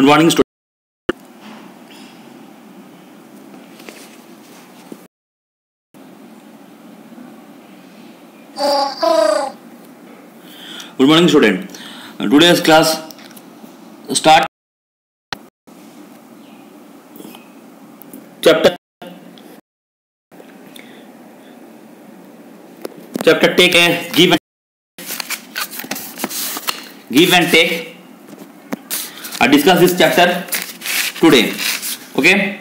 Good morning, students. Good morning, student. Today's class start chapter take a give and take. I discuss this chapter today. Okay.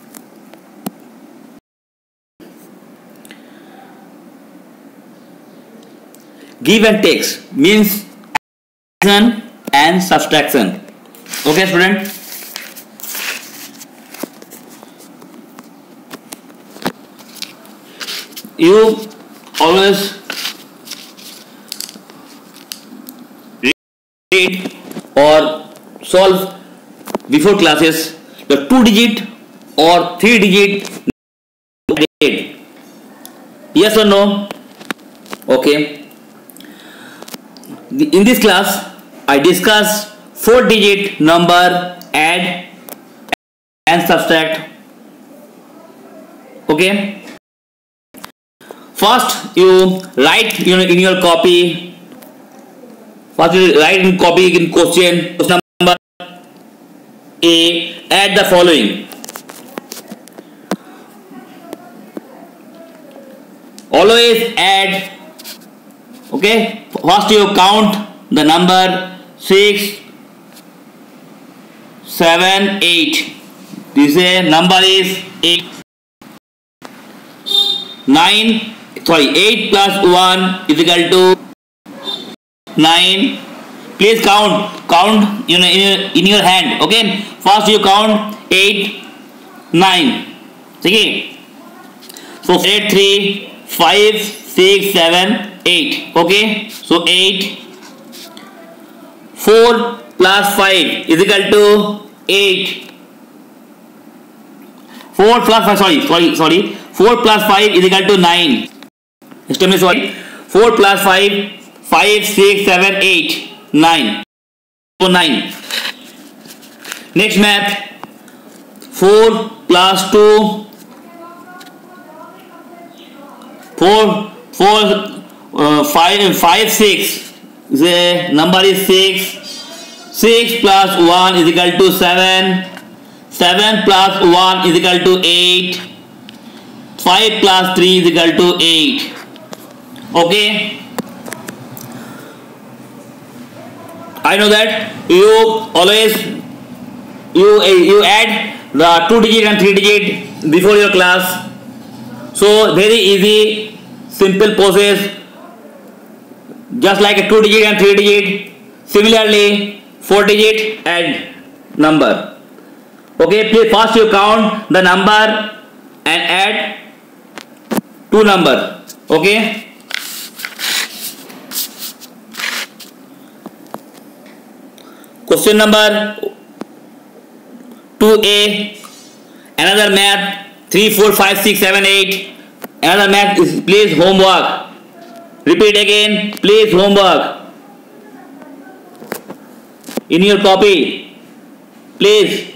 Give and takes means addition and subtraction. Okay, student. You always read or solve before classes the 2-digit or 3-digit. Yes or no? Okay. In this class, I discuss 4-digit number, add and subtract. Okay. First, you write in your copy. First, you write in copy in question number A. Add the following. Always add. Okay. First you count the number 6, 7, 8. This number is 8. 8 plus 1 is equal to 9. Please count in your hand. Okay. First you count 8, 9. Okay. So 8, 3, 5, 6, 7, 8. Okay. So 8. 4 plus 5 is equal to 8. 4 plus 5, sorry. 4 plus 5 is equal to 9. 4 plus 5, 5, 6, 7, 8, 9. So 9. Next math. 4 plus 2. 5, 6. The number is 6. 6 plus 1 is equal to 7. 7 plus 1 is equal to 8. 5 plus 3 is equal to 8. Okay. I know that you always you add the 2-digit and 3-digit before your class. So very easy, simple process, just like a 2-digit and 3-digit. Similarly, 4-digit add number. Okay, please first you count the number and add 2 number. Okay. Question number 2A. Another math 3, 4, 5, 6, 7, 8. Another math is please homework. Repeat again. Please homework. In your copy. Please.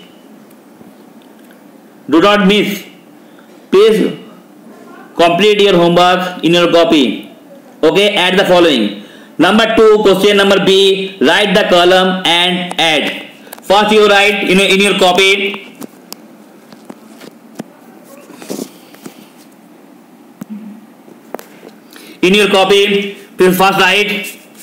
Do not miss. Please complete your homework in your copy. Okay. Add the following. Number 2. Question number B. Write the column and add. First you write in your copy. In your copy, please first write.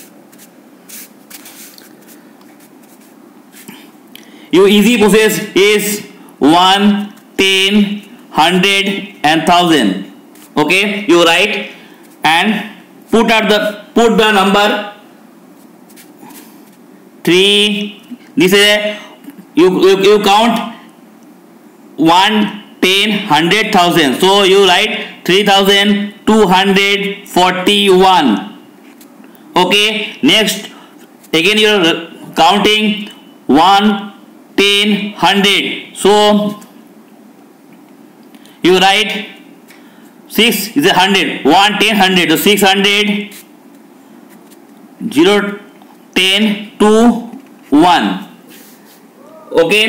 Your easy process is 1, 10, 100 and 1000. Okay, you write and put the number 3. This is you count 1, 10, 100, 1000. So you write 3241. Okay. Next, again you are counting 1, 10, 100. So you write 6 is 100. 1, 10, 100. So 600, 0, 10, 2, 1. Okay.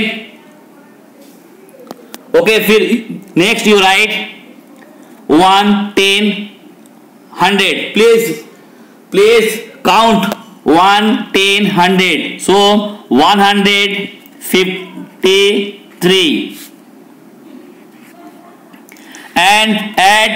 Okay, फिर next you write 1, 10, 100. Please count 1, 10, 100. So 153. And add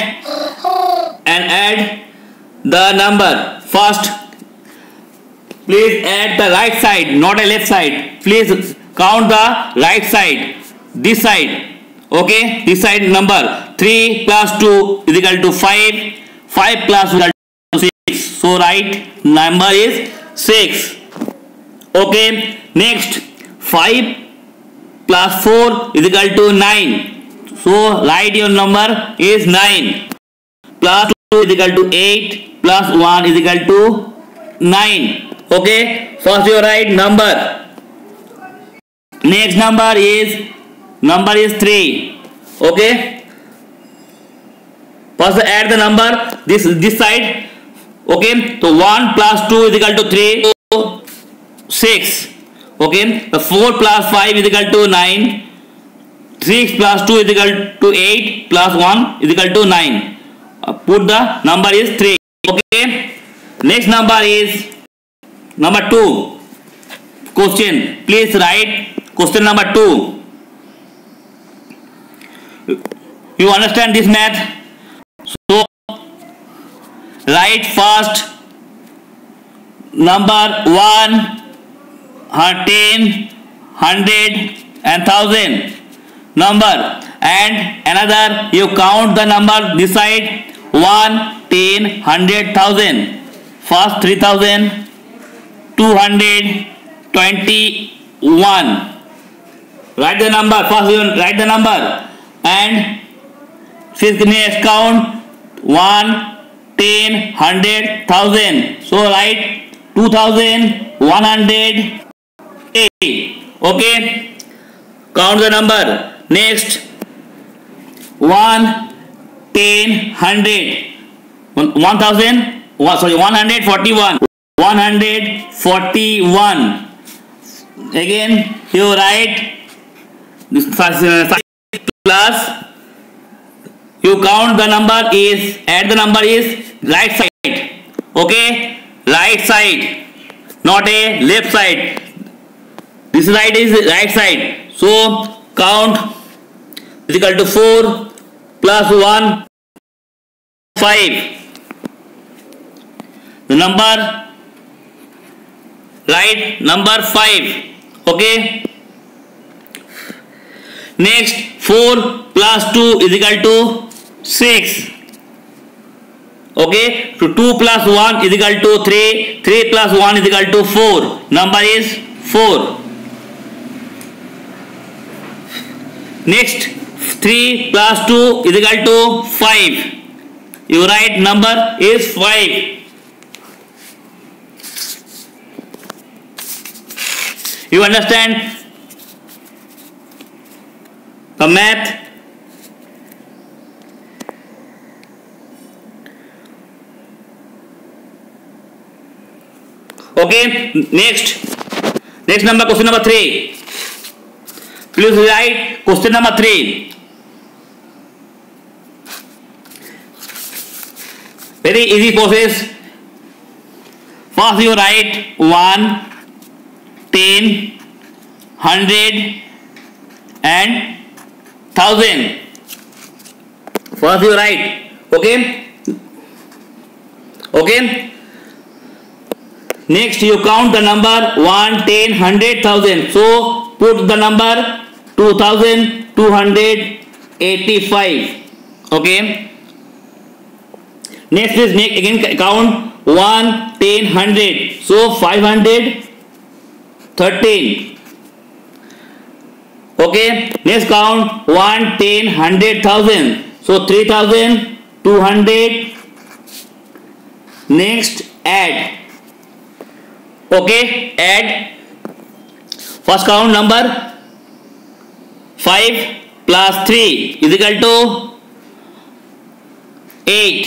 the number. First, please add the right side, not a left side. Please count the right side, this side. Okay, this side number. 3 plus 2 is equal to 5. 5 plus 2 is equal to 6. So right number is 6. Okay, next 5 plus 4 is equal to 9. So write your number is 9. Plus 2 is equal to 8. Plus 1 is equal to 9. Okay, first you write number. Next number is 3. Okay, first add the number this side. Okay, so 1 plus 2 is equal to 3. So 6. Okay, the 4 plus 5 is equal to 9. 6 plus 2 is equal to 8 plus 1 is equal to 9. Put the number is 3. Okay, next number is number 2. Question. Please write question number 2. You understand this math? So write first number 1, 10, 100 and 1000 number, and another you count the number this side 1, 10, 100, 1000. First 3221. Write the number. First you write the number and next count 1, 10, 100, 1000. So write 2108. Okay, count the number. Next 1, 10, 100, 141. 141. Again you write this plus, you count the number is, add the number is right side. Okay, right side, not a left side. This side is right side. So count is equal to 4 plus 1, 5. The number, write number 5. Okay, next 4 plus 2 is equal to 6. Okay, so 2 plus 1 is equal to 3. 3 plus 1 is equal to 4. Number is 4. Next 3 plus 2 is equal to 5. You write number is 5. You understand the math? Okay, next number, question number 3. Please write question number 3. Very easy process. First you write 1, 10, 100 and 1000. First you write. Okay. Next you count the number 1, 10, 100, 1000. So put the number 2285. Okay. Next is again count 1, 10, 100. So 513. Okay. Next count 1, 10, 100, 1000. So 3200. Next add. Okay, add. First count number 5 plus 3 is equal to 8.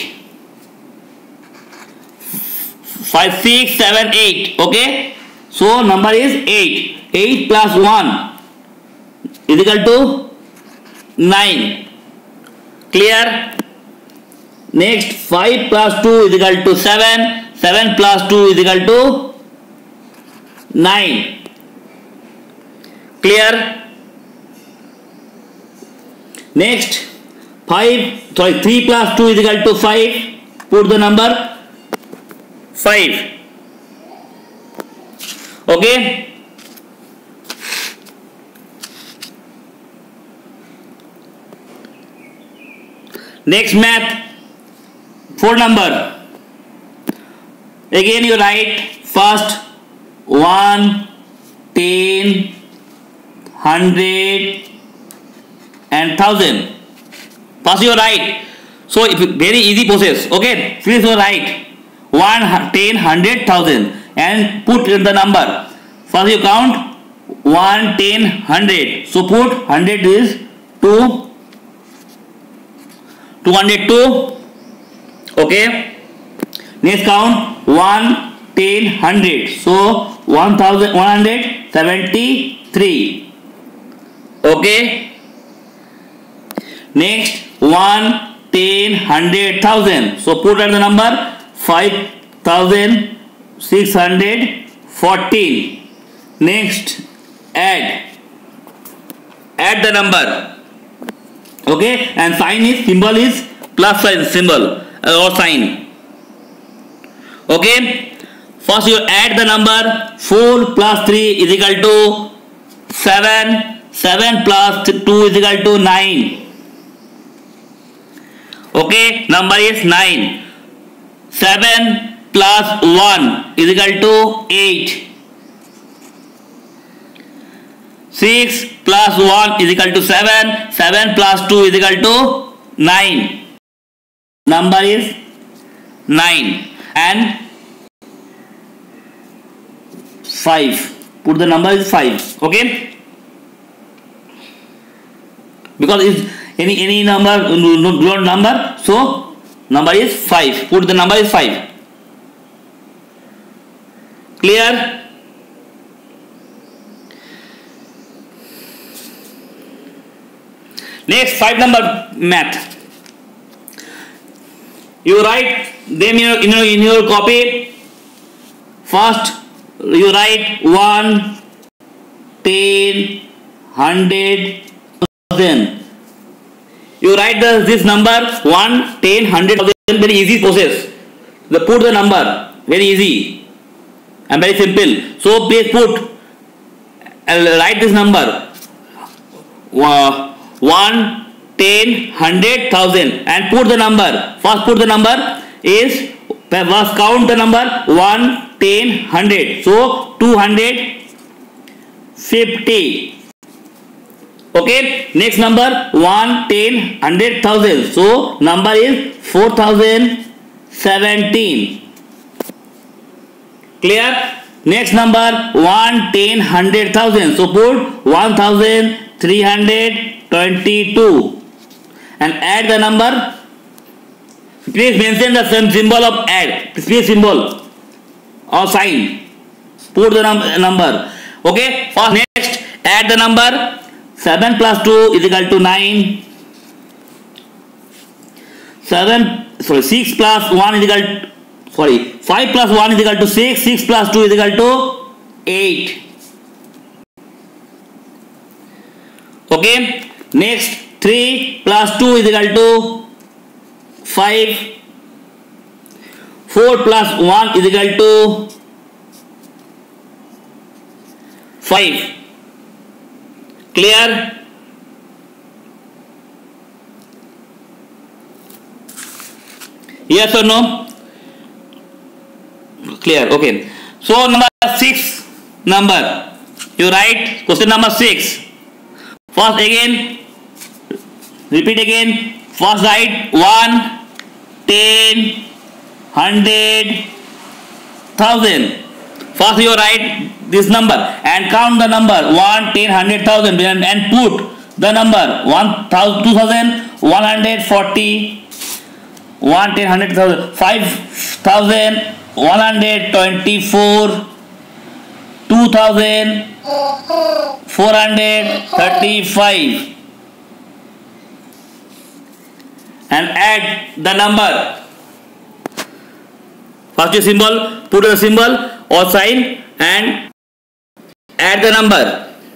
5, 6, 7, 8. Okay, so number is 8. 8 plus 1 is equal to 9. Clear? Next, 5 plus 2 is equal to 7. 7 plus 2 is equal to 9. Clear? Next, 3 plus 2 is equal to 5. Put the number 5. Okay? Next math, 4 number. Again you write first 1, 10, 100 and 1000. First you write. So very easy process. Okay, please you write 1, 10, 100, 1000 and put the number. First you count 1, 10, 100. So put 100 is 2. 202. Okay. Next count 1, 10, 100. So 1173. Okay. Next 1, 10, 100, 1000. So put at the number 5614. Next add the number. Okay, and symbol is plus sign symbol or sign. Okay, first you add the number. 4 plus 3 is equal to 7. 7 plus 2 is equal to 9. Okay, number is 9. 7 plus 1 is equal to 8. 6 plus 1 is equal to 7. 7 plus 2 is equal to 9. Number is 9. And 5. Put the number is 5. Okay. Because it's any number, no number. So number is 5. Put the number is 5. Clear? Next 5 number math. You write them in your copy. First you write 1, 10, 100, 1000. You write this number 1, 10, 100, 1000. Very easy process. Put the number. Very easy and very simple. So please put write this number 1, 10, 100, 1000 and put the number. First put the number is, first count the number 1, 10, 100. So 250. Okay. Next number 1, 10, 100, 1000. So number is 4017. Clear? Next number 1, 10, 100, 1000. So put 1322 and add the number. Please mention the same symbol of add. Please symbol or sign. Put the number. Okay. First next add the number. 7 plus 2 is equal to 9. 6 plus 1 is equal to, 5 plus 1 is equal to 6. 6 plus 2 is equal to 8. Okay. Next 3 plus 2 is equal to 5. 4 plus 1 is equal to 5. Clear? Yes or no? Clear. Okay. So number 6 number. You write question number 6. First again. Repeat again. First write 1, 10, 100, 1000. First you write this number and count the number 1, 10, 100, 1000 and put the number 2140, 1, 10, 100, 1000, 5124, 2000, 435 and add the number. First symbol, put the symbol or sign and add the number.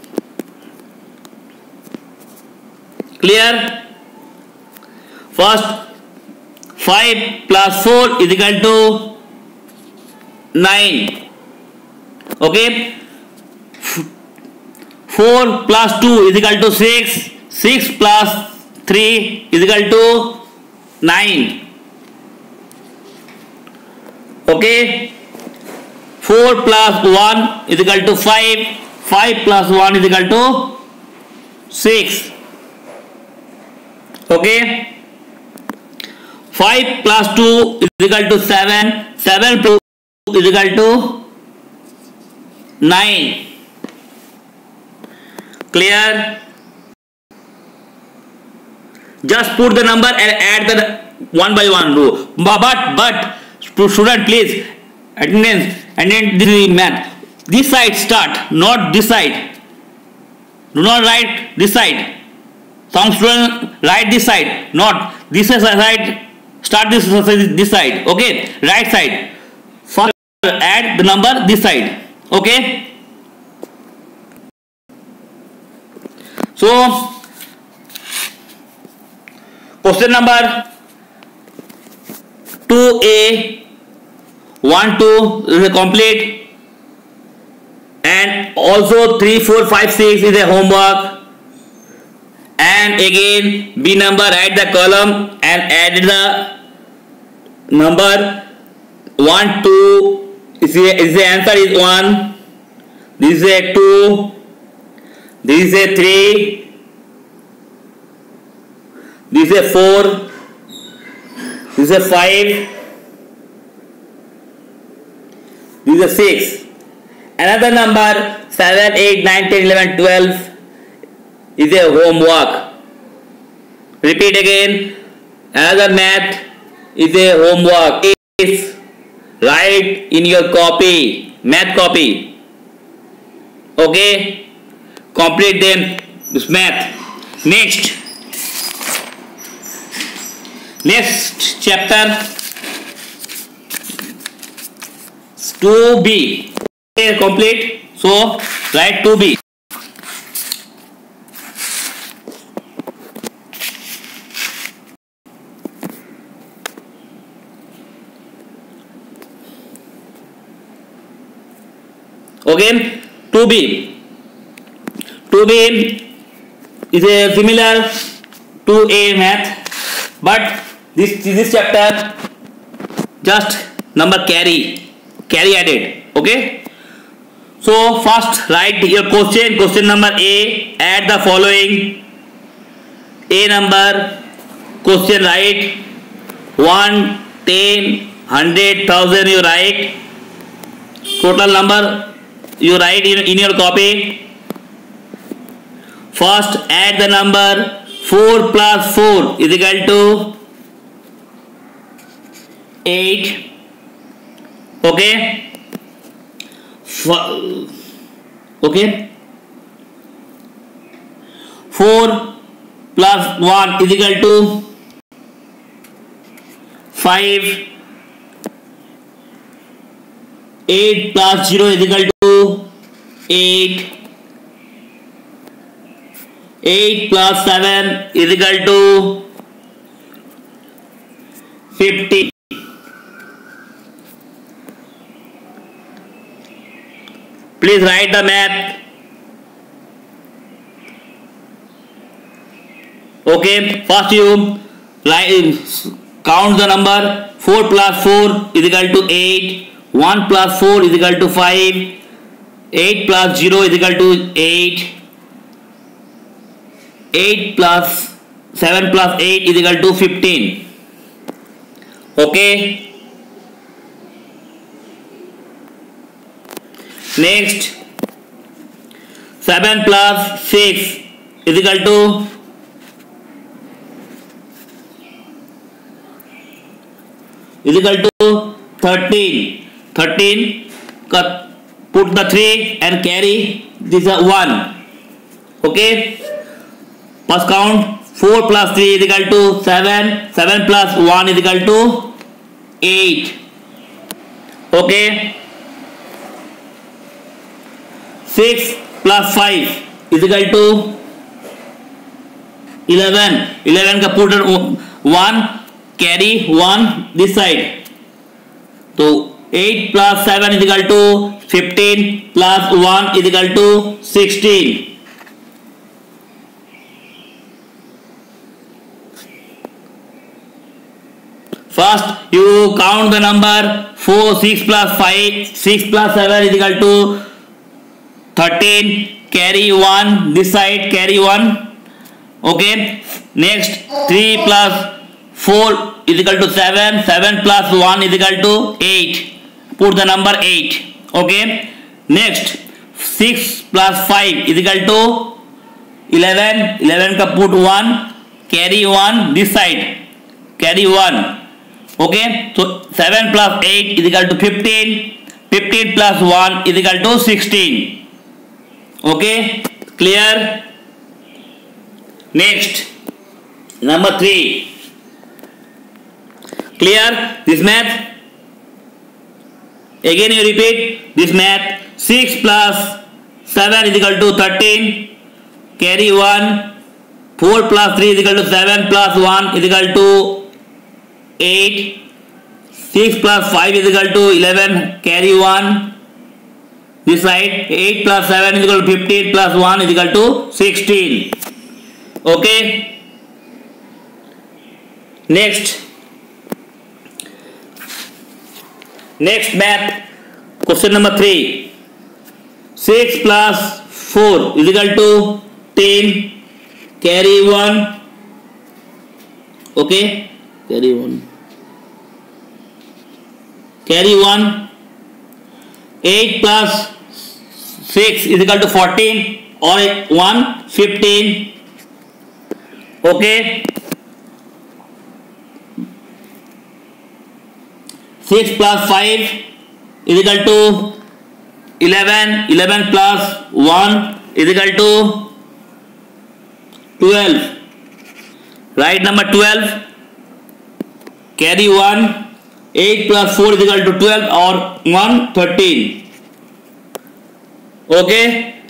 Clear? First, 5 plus 4 is equal to 9. Okay. 4 plus 2 is equal to 6. 6 plus 3 is equal to 9. Okay. 4 plus 1 is equal to 5. 5 plus 1 is equal to 6. Okay. 5 plus 2 is equal to 7. 7 plus 2 is equal to 9. Clear? Just put the number and add the one by one row. But student, please, attendance this is math. This side start, not this side. Do not write this side. Some students write this side, not this side. Start this side. Okay, right side. First add the number this side. Okay. So question number 2A 1 2 is complete, and also 3 4 5 6 is a homework. And again B number, write the column and add the number 1 2 is the answer is 1. This is a 2. This is a 3. This is a 4. This is a 5. This is a 6. Another number 7 8 9 10 11 12 is a homework. Repeat again. Another math is a homework. Is write in your copy, math copy. Okay. Complete them this math. Next chapter 2B. Okay, complete. So write 2B. Okay, 2B. 2B is a similar to A math, but this chapter just number carry added. Okay. So first write your question number A. Add the following. A number question write 1 10 100 1000 you write. Total number you write in your copy. First add the number 4 plus 4 is equal to 8. Okay. Okay. 4 plus 1 is equal to 5. 8 plus 0 is equal to 8. 8 plus 7 is equal to 50. Please write the math. Okay, first you count the number. 4 plus 4 is equal to 8. 1 plus 4 is equal to 5. 8 plus 0 is equal to 8. 8 plus 7 plus 8 is equal to 15. Okay. Next, 7 plus 6 is equal to 13. 13, put the 3 and carry this is 1. Okay, first count 4 plus 3 is equal to 7. 7 plus 1 is equal to 8. Okay, 6 plus 5 is equal to 11. 11 का put 1 carry 1 this side. So 8 plus 7 is equal to 15 plus 1 is equal to 16. First you count the number 4. 6 plus 5, 6 plus 7 is equal to 13. Carry 1 this side, carry 1. Okay, next 3 plus 4 is equal to 7. 7 plus 1 is equal to 8. Put the number 8. Okay, next 6 plus 5 is equal to 11. 11 का put 1, carry 1 this side, carry 1. Okay, so 7 plus 8 is equal to 15. 15 plus 1 is equal to 16. Okay, clear? Next, number 3. Clear this math? Again you repeat this math. 6 plus 7 is equal to 13. Carry 1. 4 plus 3 is equal to 7 plus 1 is equal to 8. 6 plus 5 is equal to 11. Carry 1 this side. 8 plus 7 is equal to 15 plus 1 is equal to 16. Okay, next math, question number 3. 6 plus 4 is equal to 10. Carry 1. Okay, carry 1. Carry 1. 8 plus 6 is equal to 14 or 1, 15. Okay, 6 plus 5 is equal to 11. 11 plus 1 is equal to 12. Write number 12. Carry 1. 8 plus 4 is equal to 12 or 1, 13. Okay,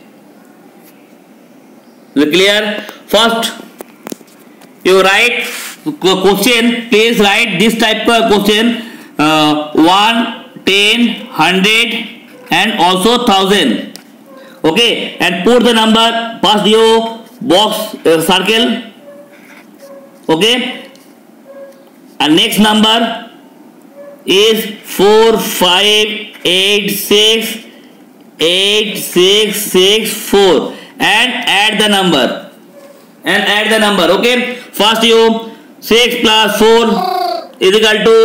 clear? First you write question. Please write this type of question, 1, 10, 100 and also 1000. Okay, and put the number. First you box circle. Okay, and next number is 4, 5, 8, 6, 8, 6, 6, 4 and add the number. Okay, first you 6 plus 4 is equal to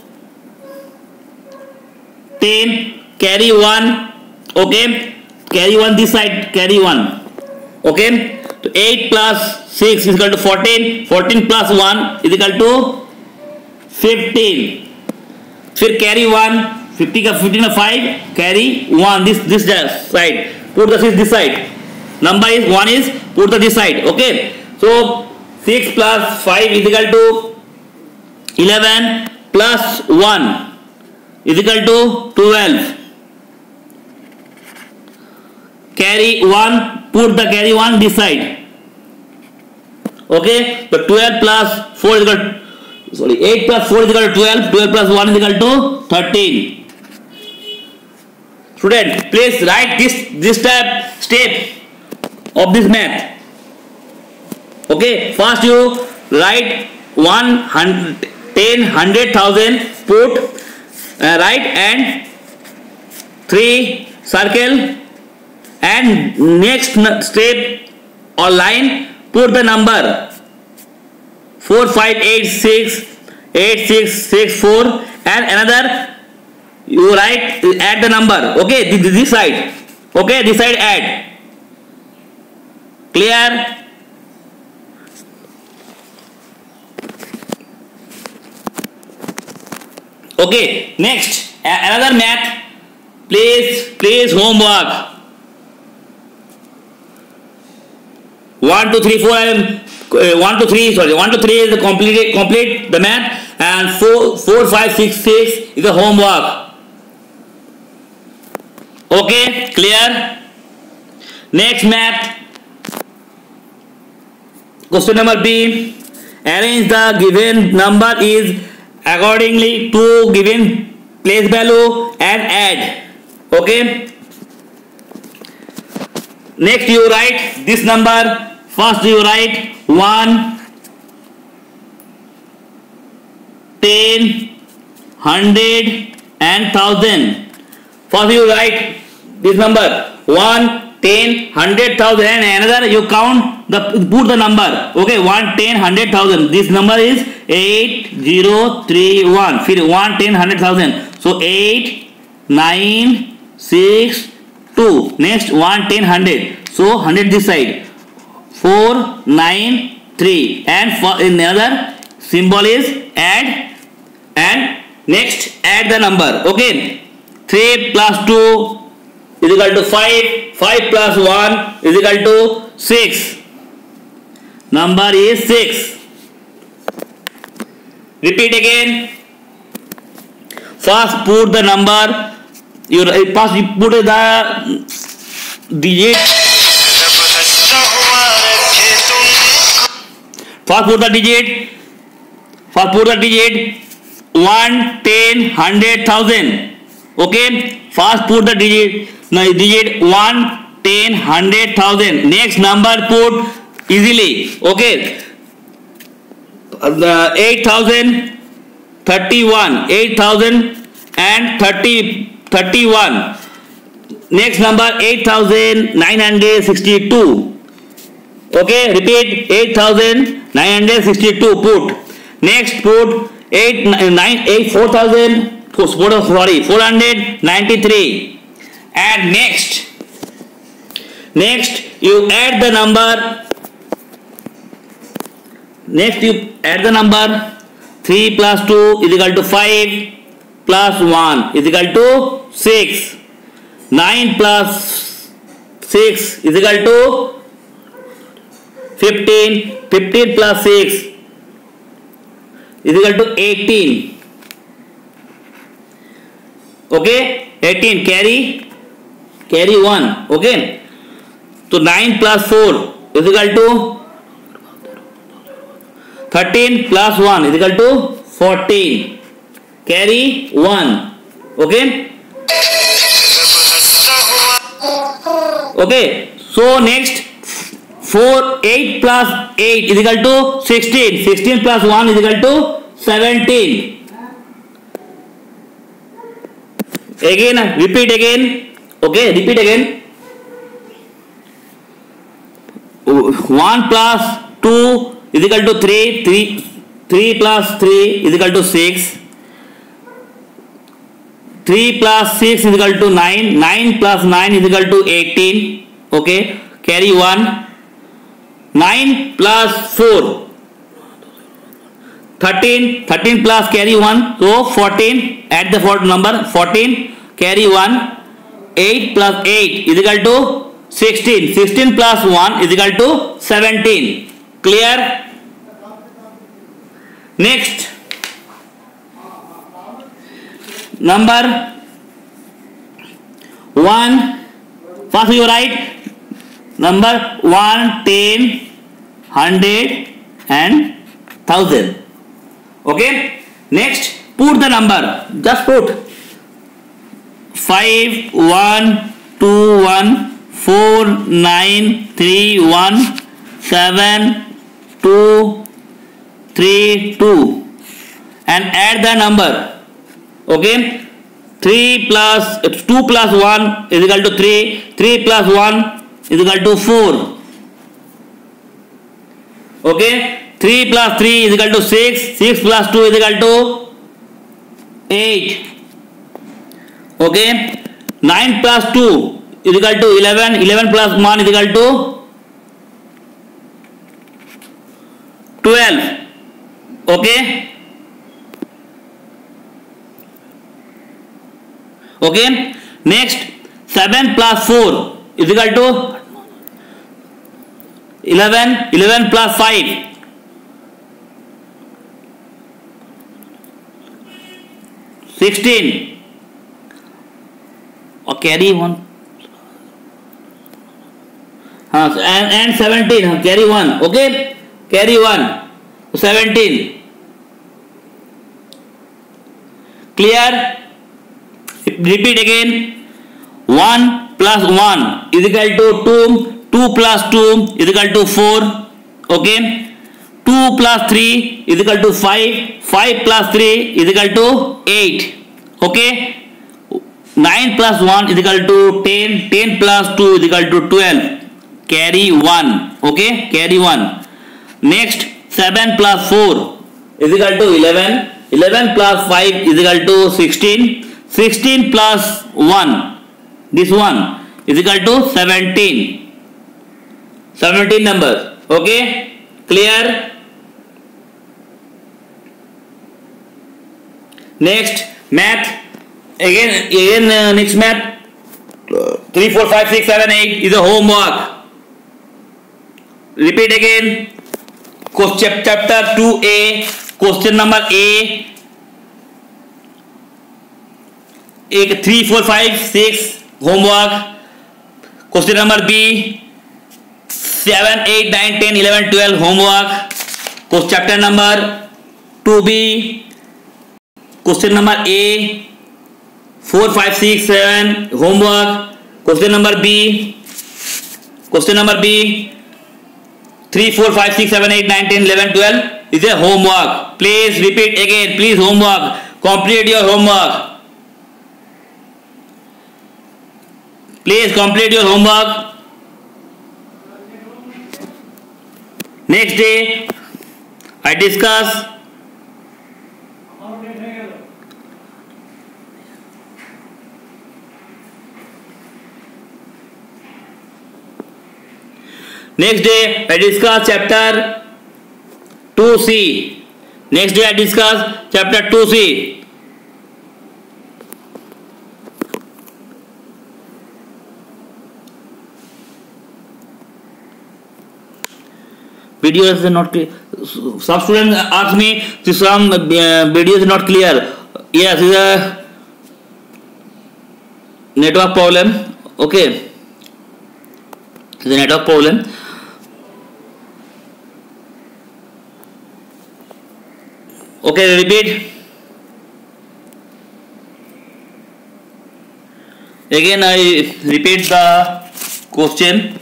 10. Carry 1. Okay, carry 1 this side, carry 1. Okay, so 8 plus 6 is equal to 14. 14 plus 1 is equal to 15. फिर carry 1. 15 का 5, carry 1 this side, put the 6 this side. Number is 1 is put the this side. Okay, so 6 plus 5 is equal to 11 plus 1 is equal to 12. Carry 1, put the carry 1 this side. Okay, so 12 plus 4 is equal to 8 plus 4 is equal to 12. 12 plus 1 is equal to 13. Student, please write this step of this math. Okay, first you write 100, 10, 100,000, put right and 3 circle, and next step or line put the number 4, 5, 8, 6, 8, 6, 6, 4 and another you write, add the number. Okay, this side. Okay, this side add. Clear? Okay, next another math. Please homework. 1 2 3 4 I am 1 2 3 sorry 1 2 3 is the complete the math, and 4 5 6 6 is the homework. Okay, clear? Next math, question number B. Arrange the given number is accordingly to given place value and add. Okay, next you write this number. First you write 1 10 100 and 1000. First you write this number 1 10 100,000 and another you count the put the number. Okay, 1 10 100,000. This number is 8031. फिर 1 10 100,000. So 8 9 6 2. Next 1 10 100. So 100 this side. 4 9 3 and for another symbol is add, and next add the number. Okay, 3 plus 2 is equal to 5. 5 plus 1 is equal to 6. Number is 6. Repeat again. First put the number. First you put the digit. First put the digit. 1 10 100,000. Okay. First put the digit 1 10 100,000. Next number put easily. Okay, 8,031. 8,000 and 31. Next number 8,962. Okay, repeat 8,962 put. Next put 493. And next you add the number. Next you add the number. 3 plus 2 is equal to 5 plus 1 is equal to 6. 9 plus 6 is equal to 15. 15 plus 6 is equal to 18. Okay, 18 carry 1. Okay, so 9 plus 4 is equal to 13 plus 1 is equal to 14. Carry 1. Okay. Okay. So next 8 plus 8 is equal to 16. 16 plus 1 is equal to 17. Again, repeat again. Okay, repeat again. 1 plus 2 is equal to 3. 3 plus 3 is equal to 6. 3 plus 6 is equal to 9. 9 plus 9 is equal to 18. Okay, carry 1. 9 plus 4 13. 13 plus carry 1, so 14. Add the number 14. Carry 1. 8 plus 8 is equal to 16. 16 plus 1 is equal to 17. Clear? Next number 1. First you write number 1 10 100 and 1000. Okay, next put the number. Just put 5 1 2 1 4 9 3 1 7 2 3 2 and add the number. Okay, 3 plus 2 plus 1 is equal to 3. 3 plus 1 is equal to 4. Okay, 3 plus 3 is equal to 6. 6 plus 2 is equal to 8. Okay, 9 plus 2 is equal to 11. 11 plus 1 is equal to 12. Okay. Okay. Next 7 plus 4 is equal to 11 plus 5. 16. Or carry 1. And 17. Carry 1. Okay. Carry 1. 17. Clear? Repeat again. 1 plus 1 is equal to 2. 2 plus 2 is equal to 4. Okay. 2 plus 3 is equal to 5. 5 plus 3 is equal to 8. Okay. 9 plus 1 is equal to 10. 10 plus 2 is equal to 12. Carry 1. Okay. Carry 1. Next, 7 plus 4 is equal to 11. 11 plus 5 is equal to 16. 16 plus 1, this one, is equal to 17. 17 numbers. Okay. Clear? Next, math. Again, next math. 3, 4, 5, 6, 7, 8 is a homework. Repeat again. Chapter 2A, question number A. 3, 4, 5, 6 homework. Question number B. 7, 8, 9, 10, 11, 12 homework. Chapter number 2B. Question number A. 4, 5, 6, 7 homework. Question number B. 3, 4, 5, 6, 7, 8, 9, 10, 11, 12 is a homework. Please repeat again. Please homework. Complete your homework. Please complete your homework. Next day, I discuss chapter 2C. Next day I discuss chapter 2C. Video is not clear. Some students ask me some video is not clear. Yes, it's a network problem. Okay, it's a network problem. Okay, repeat. Again, I repeat the question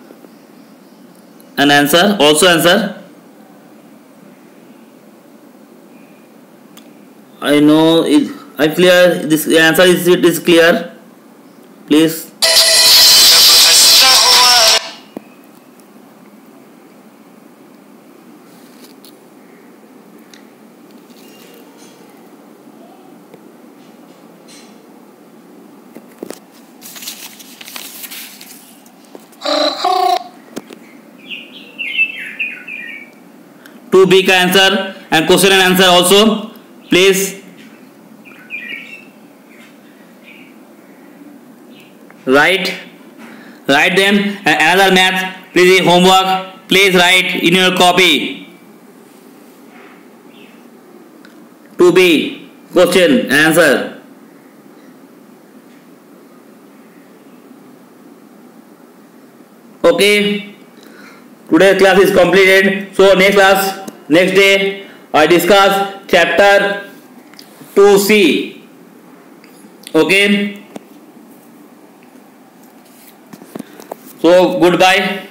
and answer. Also answer. I know it. I clear. This answer is clear. Please. To B का answer and question and answer also. Please write them. And another math. Please homework. Please write in your copy. To B question and answer. Okay. Today's class is completed. So next day I discuss chapter 2C. Okay. So goodbye.